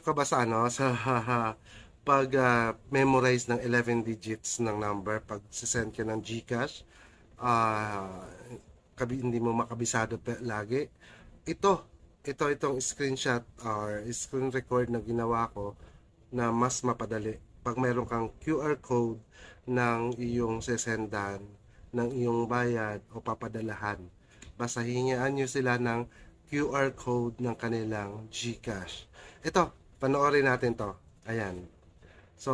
ka ba sa ano, sa pag memorize ng 11 digits ng number pag send ka ng GCash? Hindi mo makabisado lagi. Itong screenshot or screen record na ginawa ko na mas mapadali. Pag mayroon kang QR code ng iyong sesendan, ng iyong bayad o papadalahan, basta hingian nyo sila ng QR code ng kanilang GCash. Ito, panoorin natin to. Ayan. So,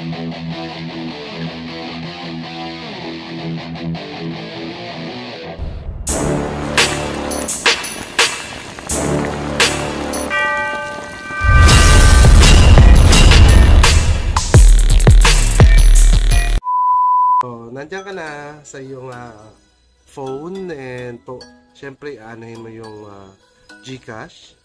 nandiyan ka na sa iyong phone and syempre anuhin mo yung GCash.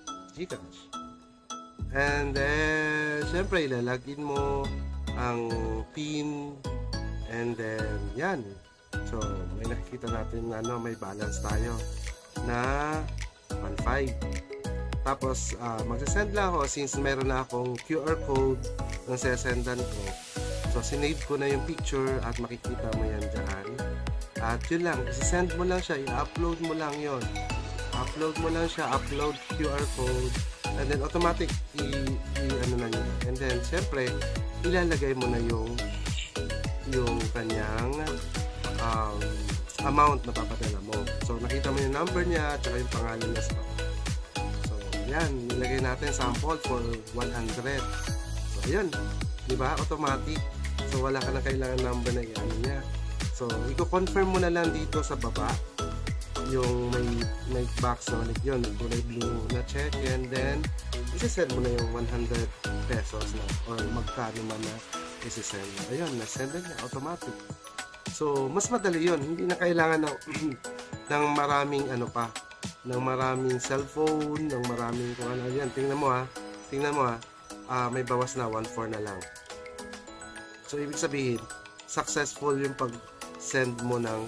And then syempre ilalagin mo ang PIN and then yan. So may nakikita natin may balance tayo na 1.5. Tapos magsasend lang ako since meron na akong QR code ng sesendan ko. So, sinave ko na yung picture at makikita mo yan dyan. At yun lang, isasend mo lang siya, i-upload mo lang yon. Upload mo lang siya, upload QR code, and then automatic, ano na niya. And then, syempre, ilalagay mo na yung kanyang amount na papadala mo. So, nakita mo yung number niya, at saka yung pangalan niya sa baba. So, yan, nilagay natin sample for 100. So, ayun, diba? Automatic. So, wala ka na kailangan number na i-ano niya. So, i-confirm mo na lang dito sa baba yung may box na ulit yun, kulay blue na check, and then isi-send mo na yung 100 pesos na or magkano man na isi-send mo. Ayun, na-send na niya, automatic. So, mas madali yun. Hindi na kailangan ng maraming ng maraming cellphone, ng maraming kung ano. Yan, tingnan mo may bawas na 1.4 na lang. So, ibig sabihin, successful yung pag-send mo ng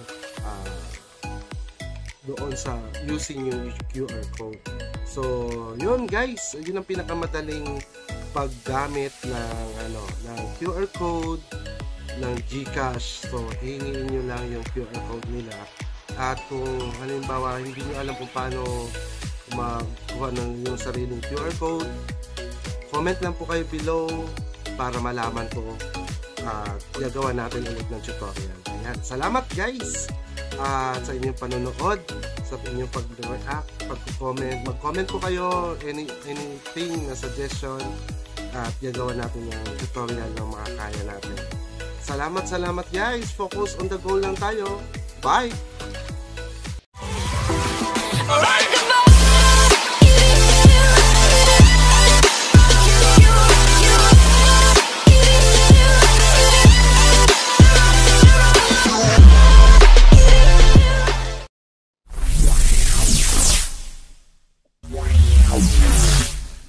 doon sa using yung QR code. So, yun guys, yun ang pinakamadaling paggamit ng QR code ng GCash. So, hingin nyo lang yung QR code nila. At kung halimbawa, hindi nyo alam kung paano magkuha ng yung sariling QR code, comment lang po kayo below para malaman ko gagawa natin ulit ng tutorial. Ayan. Salamat guys sa inyong panonood, sa inyong pag-react, pag-comment. Mag-comment po kayo anything na suggestion at gagawa natin yung tutorial na makakaya natin. Salamat guys. Focus on the goal lang tayo. Bye!